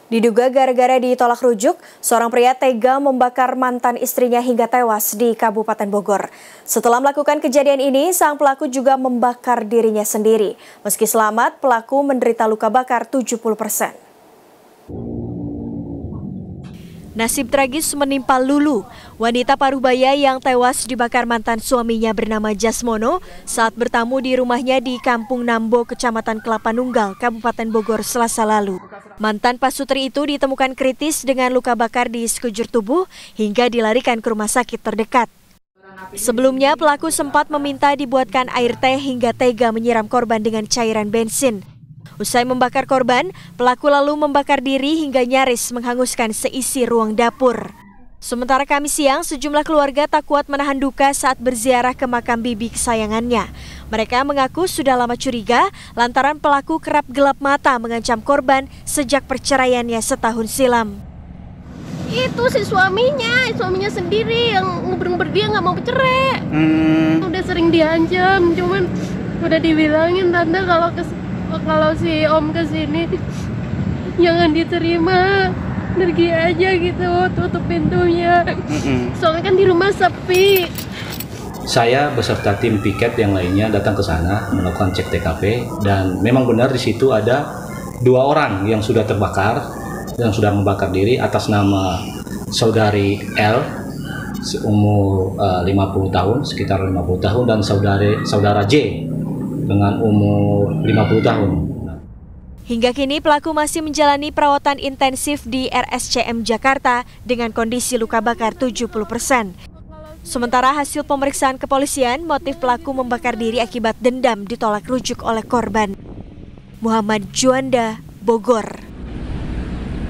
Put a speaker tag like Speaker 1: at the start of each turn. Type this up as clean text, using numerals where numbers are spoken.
Speaker 1: Diduga gara-gara ditolak rujuk, seorang pria tega membakar mantan istrinya hingga tewas di Kabupaten Bogor. Setelah melakukan kejadian ini, sang pelaku juga membakar dirinya sendiri. Meski selamat, pelaku menderita luka bakar 70%. Nasib tragis menimpa Lulu, wanita parubaya yang tewas dibakar mantan suaminya bernama Jasmono saat bertamu di rumahnya di Kampung Nambo, Kecamatan Kelapa Nunggal, Kabupaten Bogor, Selasa lalu. Mantan pasutri itu ditemukan kritis dengan luka bakar di sekujur tubuh hingga dilarikan ke rumah sakit terdekat. Sebelumnya, pelaku sempat meminta dibuatkan air teh hingga tega menyiram korban dengan cairan bensin. Usai membakar korban, pelaku lalu membakar diri hingga nyaris menghanguskan seisi ruang dapur. Sementara Kamis siang, sejumlah keluarga tak kuat menahan duka saat berziarah ke makam bibi kesayangannya. Mereka mengaku sudah lama curiga lantaran pelaku kerap gelap mata mengancam korban sejak perceraiannya setahun silam.
Speaker 2: Itu si suaminya sendiri yang nguber-nguber dia nggak mau bercerai. Udah sering diancam, cuman udah dibilangin tante kalau si om kesini jangan diterima, pergi aja gitu, tutup pintunya. Soalnya kan di rumah sepi.
Speaker 3: Saya beserta tim piket yang lainnya datang ke sana melakukan cek TKP dan memang benar di situ ada 2 orang yang sudah terbakar, yang sudah membakar diri atas nama saudari L umur 50 tahun, sekitar 50 tahun, dan saudara J dengan umur 50 tahun.
Speaker 1: Hingga kini pelaku masih menjalani perawatan intensif di RSCM Jakarta dengan kondisi luka bakar 70%. Sementara hasil pemeriksaan kepolisian, motif pelaku membakar diri akibat dendam ditolak rujuk oleh korban. Muhammad Juanda, Bogor.